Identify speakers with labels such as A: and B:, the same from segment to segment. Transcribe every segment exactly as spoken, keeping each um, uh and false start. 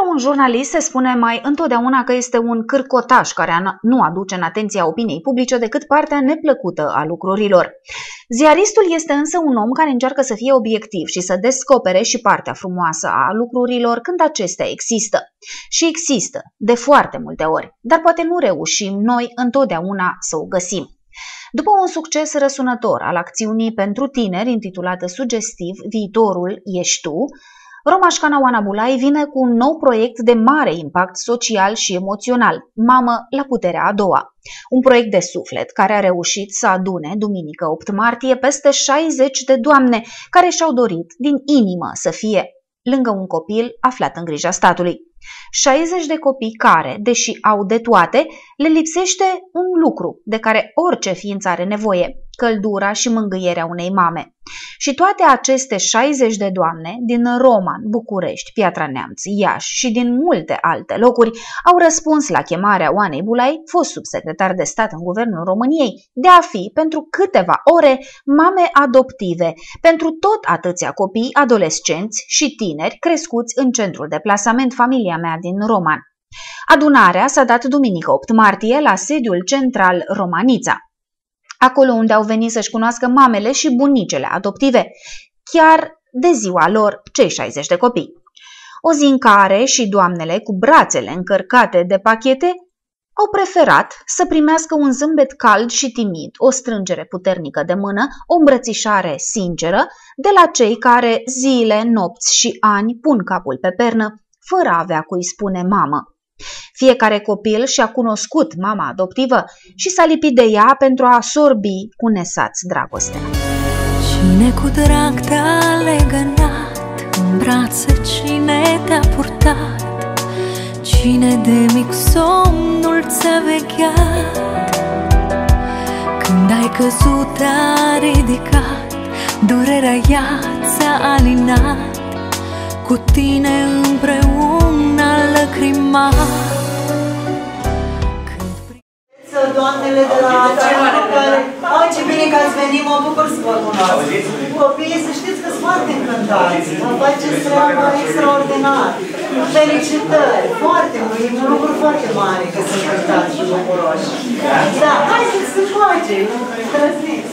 A: un jurnalist se spune mai întotdeauna că este un cârcotaș care nu aduce în atenția opiniei publice decât partea neplăcută a lucrurilor. Ziaristul este însă un om care încearcă să fie obiectiv și să descopere și partea frumoasă a lucrurilor când acestea există. Și există, de foarte multe ori, dar poate nu reușim noi întotdeauna să o găsim. După un succes răsunător al acțiunii pentru tineri intitulată sugestiv Viitorul ești tu, Romașcana Oana Bulai vine cu un nou proiect de mare impact social și emoțional, Mamă la puterea a doua. Un proiect de suflet care a reușit să adune, duminică opt martie, peste șaizeci de doamne care și-au dorit din inimă să fie lângă un copil aflat în grija statului. șaizeci de copii care, deși au de toate, le lipsește un lucru de care orice ființă are nevoie, căldura și mângâierea unei mame. Și toate aceste șaizeci de doamne din Roman, București, Piatra Neamț, Iași și din multe alte locuri au răspuns la chemarea Oanei Bulai, fost subsecretar de stat în Guvernul României, de a fi pentru câteva ore mame adoptive pentru tot atâția copii, adolescenți și tineri crescuți în centrul de plasament Familia Mea din Roman. Adunarea s-a dat duminică opt martie la sediul central Romanița, acolo unde au venit să-și cunoască mamele și bunicele adoptive, chiar de ziua lor, cei șaizeci de copii. O zi în care și doamnele, cu brațele încărcate de pachete, au preferat să primească un zâmbet cald și timid, o strângere puternică de mână, o îmbrățișare sinceră de la cei care zile, nopți și ani pun capul pe pernă, fără a avea cui spune mamă. Fiecare copil și-a cunoscut mama adoptivă și s-a lipit de ea pentru a sorbi cu nesaț dragostea.
B: Cine cu drag te-a legănat în brațe, cine te-a purtat, cine de mic somnul ți-a vegheat, când ai căzut te-a ridicat, durerea ea ți-a alinat, cu tine împreună a lăcrimat.
C: Doamnele de la centru care, ai ce bine că ați venit, mă bucur să vă cunosc. Copiii, să știți că sunt foarte încântați, vă faceți treaba extraordinar. Felicitări, foarte mult, e un lucru foarte mare că sunt încântați și bucuroși. Da, haideți să facem, trăsniți.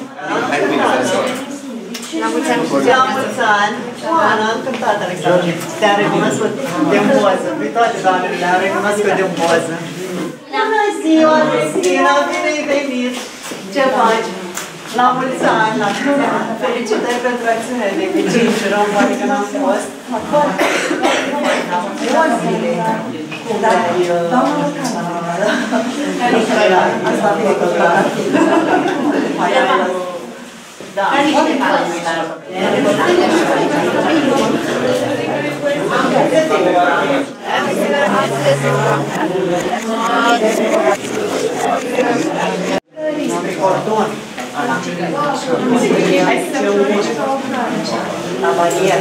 C: La mulți ani! La mulți ani! Oana, încântată, Alexandru. Te-am recunoscut de-n poză. Pe toate doamnele le-am recunoscut de-n poză. Bună ziua, Cristina! Bine ai venit! Ce faci? La mulți ani! La mulți ani! Felicitări pentru acțiunea de vecini și rău, poate că n-am fost. O zile! Doamna Lăcană! Asta a fost clar. Da, foarte mare. La barieră.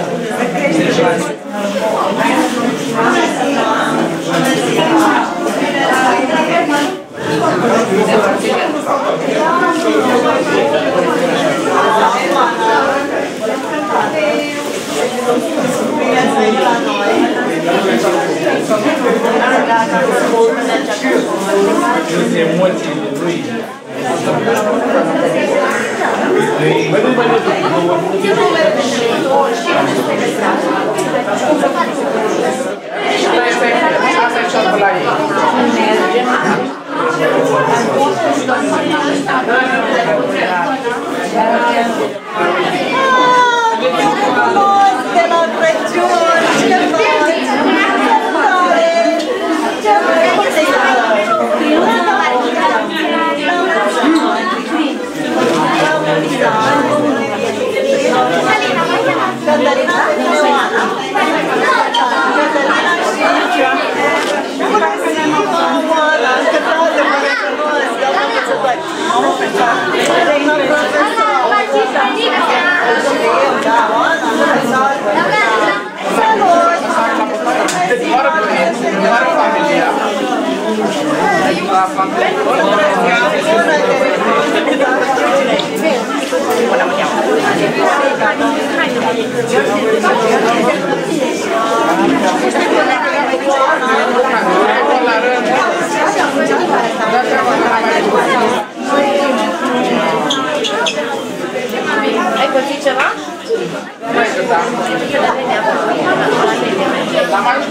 D: Emoțiile lui. Asta e cea la ei.
C: De la Crăciun! Ce faci? Ce Catalina de Ioana. Catalina și bună ziua, Oana! Încântată, mă recunosc! Dar nu pot să fac. Am o fecioară. Reina profesor. Și eu, da, Oana, salut!
D: Mare familia. La familia.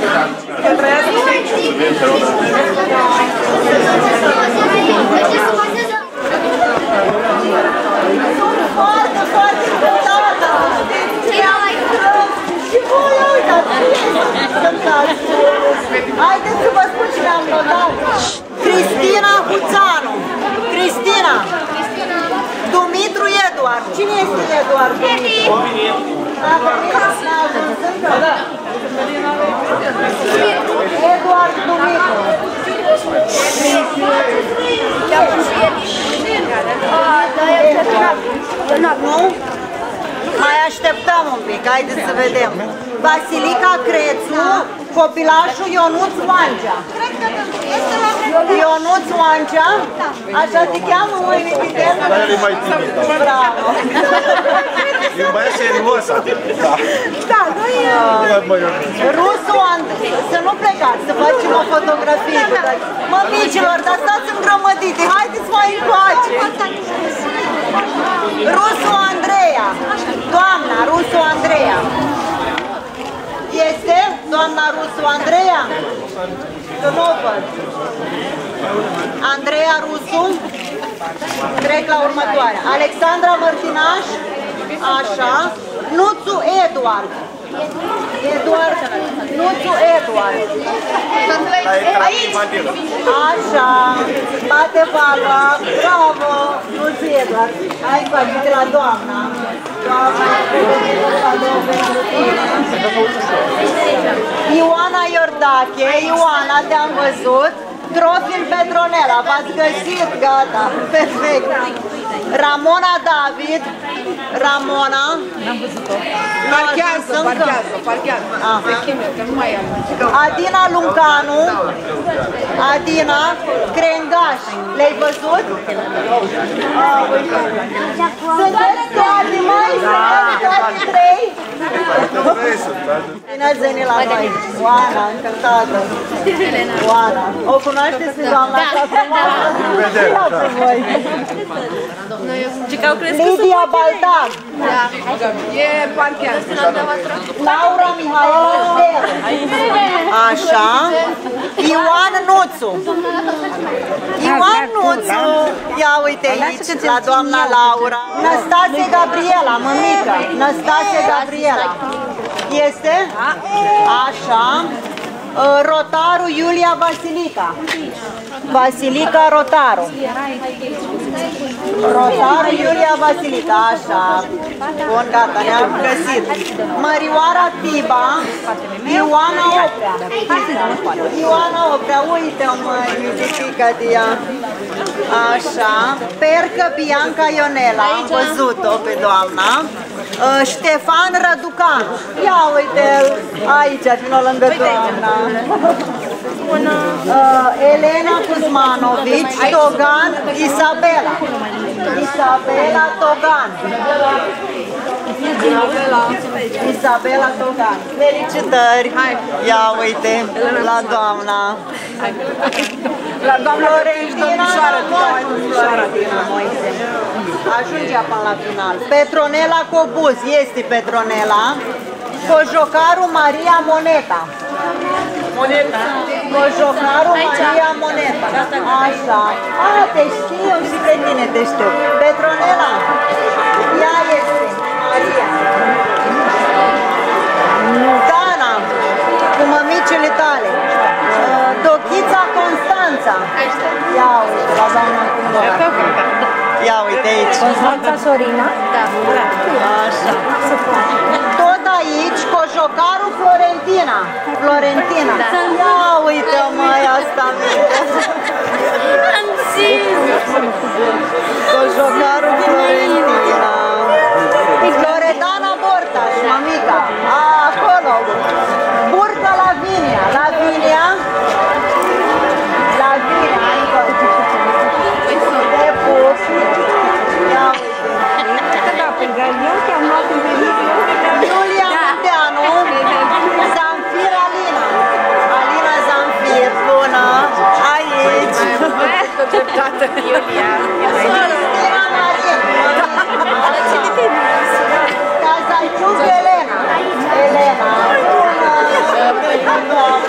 C: Foarte, foarte cântată! Și voi, uitați, cântați! Haideți să vă spun cine am notat! Cristina Huțanu! Cristina! Dumitru Eduard! Cine este Eduard Dumitru? A venit? N-a ajuns încă? Eduard Dumitru! Nu? Mai așteptăm un pic, haideți să vedem. Vasilica Crețu, copilașul Ionuț Oancea. Ionuț Oancea? Așa te cheamă, măi, Nipitel?
E: Dar el e mai timid.
C: Bravo!
E: E un băiat serios, adică.
C: Da, nu e... Rusu Andrei, să nu plecați, să facem o fotografie. Mă, micilor, dar stați îngrămădite, haideți mai încoace. Rusu Andreea, doamna Rusu Andreea. Este doamna Rusu Andreea? Că nu o văd. Andreea Rusu? Trec la următoarea. Alexandra Mărtinaș? Așa. Nuțu Eduard. Eduard. Nuțu Eduard. Aici. Așa. Bate palma. Bravo. Nuțu Eduard. Hai, faceți la doamna. Doamna. Ioana Iordache. Ioana, te-am văzut. Trofil Petronela, v-ați găsit, gata, perfect. Ramona David, Ramona.
F: N-am văzut-o.
C: Parchează,
F: parchează, parchează. Pe chimie, că nu mai am.
C: Adina Luncanu, Adina Crengaș, le-ai văzut? Sunteți toate, mai sunteți toate trei? Bine ați venit la noi. Oana, încântată. Oana. O cunoașteți pe doamna asta frumoasă? Lidia Baltan.
F: E parchează.
C: Laura Mihaela Stel. Așa. Ioan Nuțu. Ioan Nuțu. Ia uite aici, la doamna Laura. Năstase Gabriela, mămică. Năstase Gabriela. Este? Așa. Rotaru Iulia Vasilica. Vasilica Rotaru. Rotaru Iulia Vasilica, așa. Bun, gata, ne-am găsit. Mărioara Tiba, Ioana Oprea. Ioana Oprea, uite-mă, iubitică de ea. Așa. Percă Bianca Ionela, am văzut-o pe doamna. Ștefan Răducanu. Ia uite-l aici, vino lângă doamna. Uh, Elena Kuzmanovici, Togan, Isabela. Isabela Togan. Isabela Togan. Felicitări! Ia uite, la doamna.
F: La doamna
C: Florentina Moise. Ajungea până la final. Petronela Cobuz, este Petronela. Cojocaru Maria Moneta. Moneta. Cojocaru Maria Moneta. Așa. A, te știu și pe tine te știu. Petronela. Ea este Maria. Dana. Cu mămicile tale. Dochița Constanța. Ia uite, la doamna Cundora. Ia uite aici.
G: Constanța Sorina? Da.
C: Așa. Tot aici, cojocarul Florentina. Florentina. Da. Ia uite, măi, asta minte.
G: Am zis.
C: Cojocarul Florentina. Loredana Bortaș, mămica. A, acolo. Burca Lavinia. Lavinia. Lavinia. De pus. Ia uite.
G: Eu te-am luat în
C: Iulia Munteanu, Zamfir Alina. Alina Zamfir, bună, aici.
F: Iulia.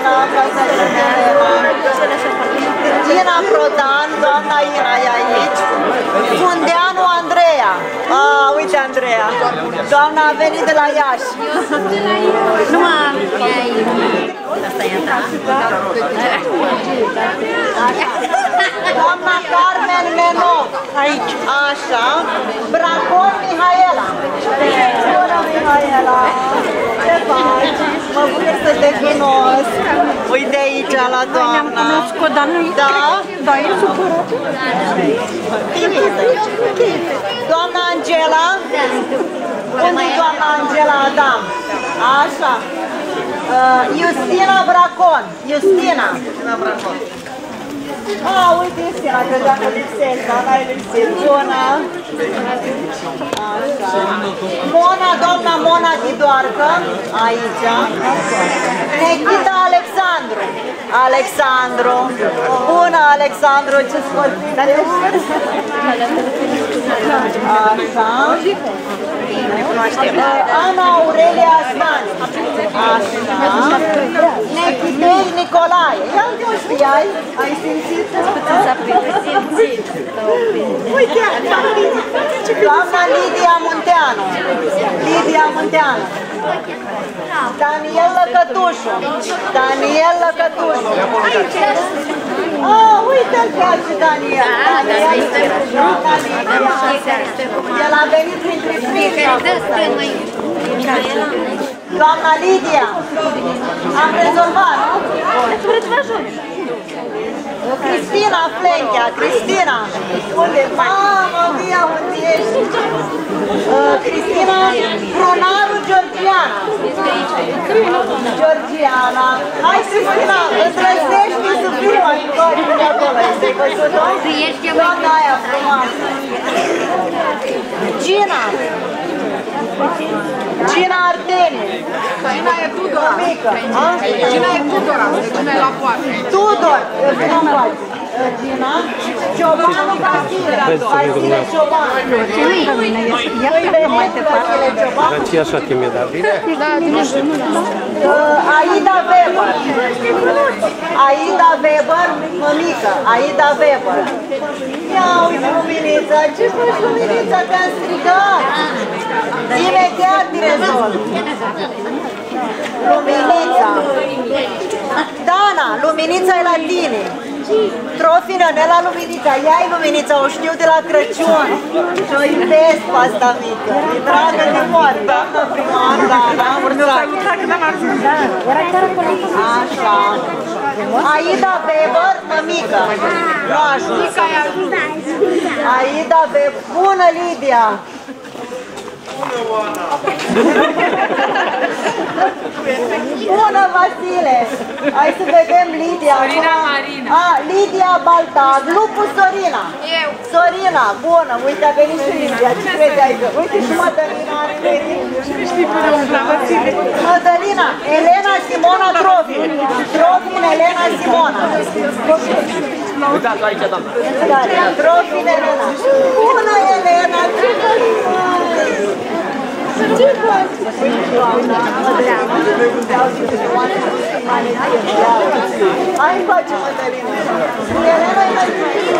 C: Elena, fața și Elena. Ina Prodan, doamna Ina e aici. Fundeanu Andreea. A, uite Andreea. Doamna a venit de la Iași.
G: Nu am. Asta e a ta.
C: Doamna Carmen Menov. Aici. Așa. Bracon Mihaela. Bună, Mihaela. Ce faci? Mă bucur să te cunosc. Uite aici la doamna.
G: Ne-am cunoscut, dar nu-i...
C: Da?
G: Da, e supărat.
C: Doamna Angela? Unde-i doamna Angela Adam? Așa. Uh, Justina Bracon. Justina. Ah, uite Justina, că doamna lipsești, doamna e lipsit. Bună. Așa. Mona, doamna Mona Didoarcă. Aici. Nechita Alexandru. Alexandru. Bună, Alexandru, ce sportiv ești. Așa. Ana Aurelia Asmani. Așa. Nechitei Nicolae. Ia uite, o știai? Ai simțit? Uite, doamna Lidia Munteanu. Lidia Munteanu. Daniel Lăcătușu. Daniel Lăcătușu. Ah, uite-l pe aici, Daniel. El a venit printre primii. Doamna Lidia. Am rezolvat, nu? Cristina Flenchea, Cristina. Unde? Mamă mia, unde ești? Uh, Cristina Pronaru Georgiana. Georgiana. Hai, Cristina, îndrăznești să fiu mai toate de acolo. Este văzut-o? Doamna aia frumoasă. Gina. Gina Ardenie.
F: Gina e Tudora.
C: Mică.
F: Gina e Tudora. Gina e la poate.
C: Tudor. Nu-mi place. Gina. Ciobanu Vasile. Vasile Ciobanu. Mai departe.
E: Ce așa timidă, bine?
C: Aida Weber. Aida Weber, mămică. Aida Weber. Ia uite Luminița. Ce faci, Luminița? Te-am strigat. Imediat te rezolv. Luminița. Dana, Luminița e la tine. Trofină, ne la Luminița. Ia-i Luminița, o știu de la Crăciun. Și o iubesc pe asta mică. E dragă de moarte. Doamna primar, Dana. Așa. Aida Weber, mămică. Nu ajuns. Aida Weber. Bună, Lidia. Bună, Vasile! Hai să vedem Lidia.
F: Sorina Marina.
C: A, Lidia Baltag, Lupu Sorina.
F: Eu.
C: Sorina, bună, uite, a venit și Lidia. Ce credeai că? Uite și Mădălina are venit. Mădălina, Elena Simona Trofin. Trofin, Elena Simona.
E: Uitați aici, doamna.
C: Trofin, Elena. Bună, Elena, ce ce faci? Hai, face Mădălina. Elena e mai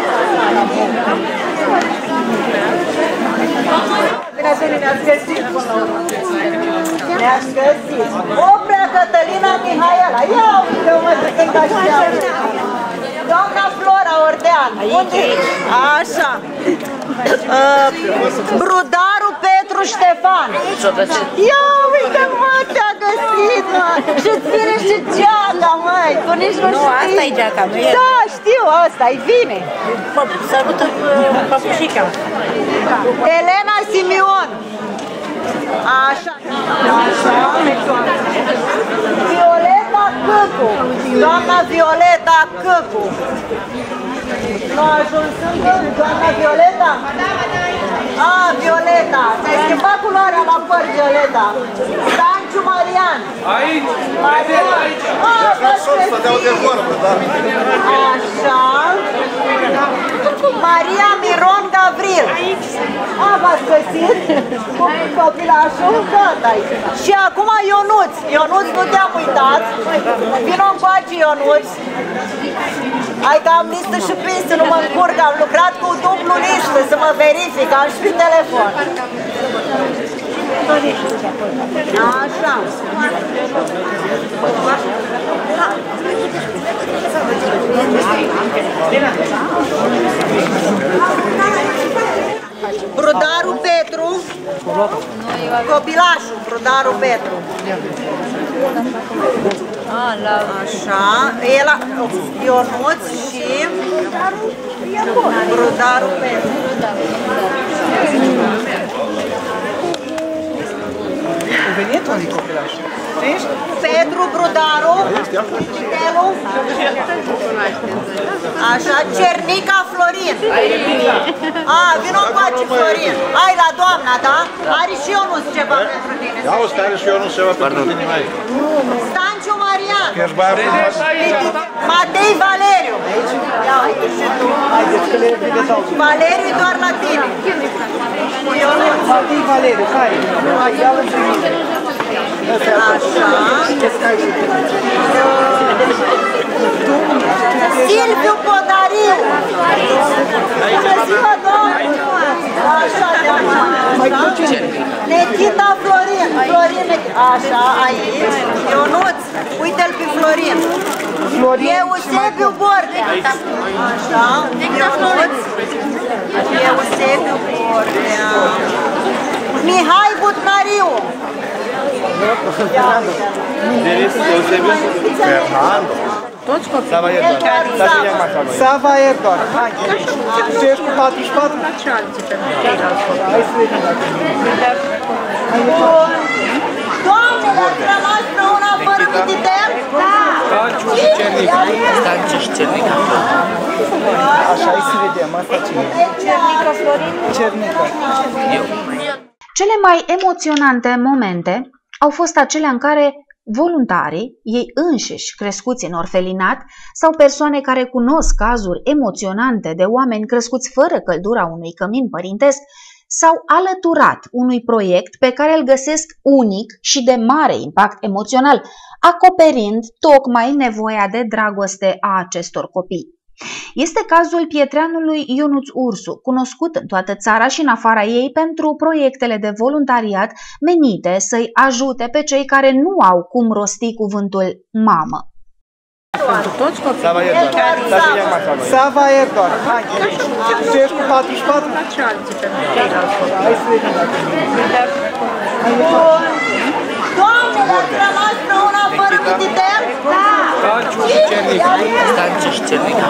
C: bine, bine, ne-ați găsit până la urmă. Ne-ați găsit. Oprea Cătălina Mihaela. Ia uite-mă, când așteaptă. Doamna Flora Ordean. Unde? Așa. Uh, Brudaru Petru Ștefan. Ia uite, mă, te-a găsit, mă. Și-ți vine și geaca, măi. Tu nici nu știi.
G: Nu, asta e geaca, nu e.
C: Da, știu, asta-i, vine.
G: Salută păpușica.
C: Elena Simion. Așa. Așa. Violeta Câcu. Doamna Violeta Câcu. Nu a ajuns încă? Doamna Violeta? A, Violeta. Ți-ai schimbat culoarea la păr, Violeta. Stanciu Marian.
D: Aici.
C: Marian. A,
E: Să dau de vorbă, da?
C: Așa. Maria Miron Gavril. A, v-ați găsit? Cu copilașul. Așa, gata. Și acum Ionuț. Ionuț, nu te-am uitat. Vino încoace, Ionuț. Hai că am listă și pistă, nu mă încurc. Am lucrat cu dublu listă să mă verific. Am și pe telefon. Așa. Brudarul Petru, copilașul, Brudarul Petru. Așa, el a Ionuț și Brudarul Petru.
H: A venit unde copilașul?
C: Petru, Brudaru, Telu, așa, Cernica, Florin. A, vino încoace, Florin. Hai la doamna, da? Are și Ionuț ceva pentru tine.
E: Ia uzi, care și Ionuț ceva pentru tine, mai.
C: Stanciu Marian.
E: Ești băiat frumos.
C: Matei Valeriu. Ia uite și tu. Valeriu doar la tine. Ionuț.
H: Matei Valeriu, hai. Ia-l în primire.
C: Așa. Silviu Podariu. Bună ziua, doamnă. Așa, de-am Nechita Florin. Florin, așa, aici. Ionuț, uite-l pe Florin. Eusebiu Bordea. Așa, Ionuț. Eusebiu Bordea. Mihai Butnariu.
E: Fernando.
H: Toți copii.
E: Sava Erdogan.
H: Sava Erdogan. Hai, tu ești cu patruzeci și patru? Hai să vedem dacă
C: Bun. Doamne, l-ați rămas împreună fără mititer? Da.
E: Stanciu și Cernica.
D: Stanciu și Cernica.
H: Așa, hai să vedem. Asta cine?
C: Cernica Florin.
H: Cernica.
A: Cele mai emoționante momente au fost acele în care voluntarii, ei înșiși crescuți în orfelinat sau persoane care cunosc cazuri emoționante de oameni crescuți fără căldura unui cămin părintesc, s-au alăturat unui proiect pe care îl găsesc unic și de mare impact emoțional, acoperind tocmai nevoia de dragoste a acestor copii. Este cazul pietreanului Ionuț Ursu, cunoscut în toată țara și în afara ei pentru proiectele de voluntariat menite să-i ajute pe cei care nu au cum rosti cuvântul mamă.
H: Toți copii.
E: Sava Erdogan.
H: Sava Erdogan. Hai, tu ești cu patruzeci și patru? Hai să vedem dacă
C: Bun. Doamne, l-ați rămas împreună fără mititer? Da.
E: Stanciu și Cernica.
D: Stanciu și Cernica.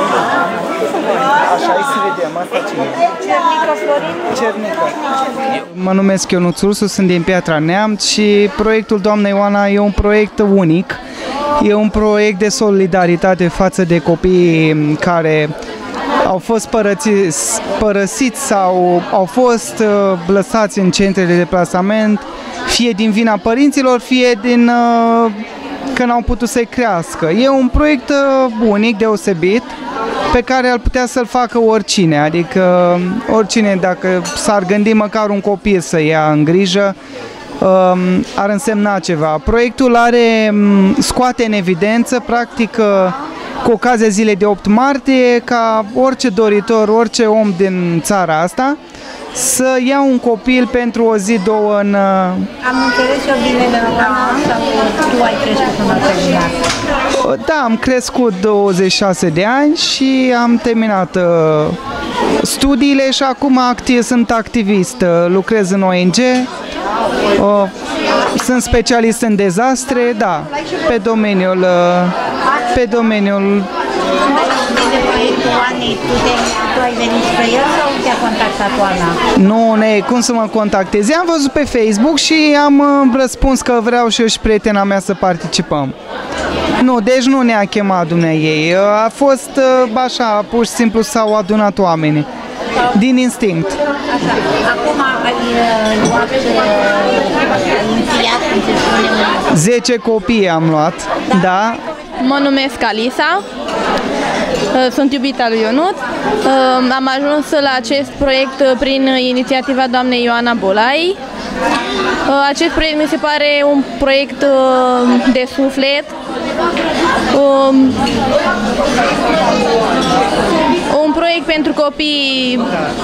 H: Așa, hai să vedem. Asta cine?
C: Cernica Florin.
H: Cernica. Mă numesc Ionuț Ursu, sunt din Piatra Neamț și proiectul Doamna Ioana e un proiect unic. E un proiect de solidaritate față de copiii care au fost părăsiți, părăsiți sau au fost uh, lăsați în centrele de plasament, fie din vina părinților, fie din uh, că n-au putut să-i crească. E un proiect uh, unic, deosebit, pe care ar putea să-l facă oricine, adică uh, oricine, dacă s-ar gândi măcar un copil să ia în grijă, uh, ar însemna ceva. Proiectul are, scoate în evidență, practic, uh, cu ocazia zilei de opt martie, ca orice doritor, orice om din țara asta, să ia un copil pentru o zi, două în...
G: Am înțeles eu bine de la sau tu ai crescut în orfelinat?
H: Da, am crescut douăzeci și șase de ani și am terminat uh, studiile și acum activ, sunt activist, uh, lucrez în O N G, uh, sunt specialist în dezastre, da, pe domeniul... Uh, pe domeniul...
G: Tu ai venit spre el sau te-a contactat Oana?
H: Nu, ne, cum să mă contactezi? Am văzut pe Facebook și am uh, răspuns că vreau și eu și prietena mea să participăm. Nu, deci nu ne-a chemat dumneaei. A fost uh, așa, pur și simplu s-au adunat oamenii. Din instinct.
G: Așa, acum ai luat, ai inițiat, cum se spune,
H: zece copii am luat, da. da.
I: Mă numesc Alisa, sunt iubita lui Ionuț. Am ajuns la acest proiect prin inițiativa doamnei Ioana Bolai, Acest proiect mi se pare un proiect de suflet, un proiect pentru copii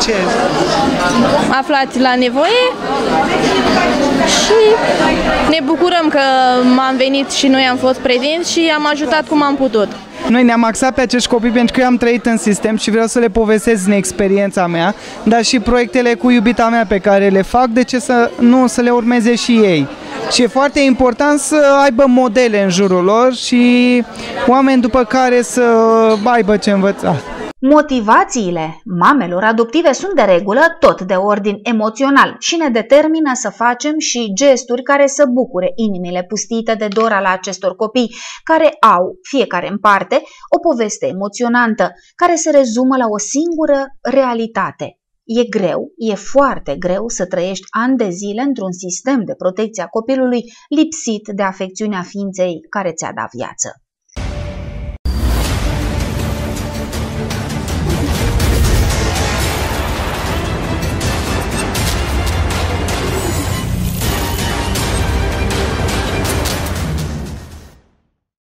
I: aflați la nevoie și ne bucurăm că am venit și noi am fost prezenți și am ajutat cum am putut.
H: Noi ne-am axat pe acești copii pentru că eu am trăit în sistem și vreau să le povestesc din experiența mea, dar și proiectele cu iubita mea pe care le fac, de ce să nu să le urmeze și ei. Și e foarte important să aibă modele în jurul lor și oameni după care să aibă ce învăța.
A: Motivațiile mamelor adoptive sunt de regulă tot de ordin emoțional și ne determină să facem și gesturi care să bucure inimile pustite de dor ale acestor copii, care au, fiecare în parte, o poveste emoționantă, care se rezumă la o singură realitate. E greu, e foarte greu să trăiești ani de zile într-un sistem de protecție a copilului lipsit de afecțiunea ființei care ți-a dat viață.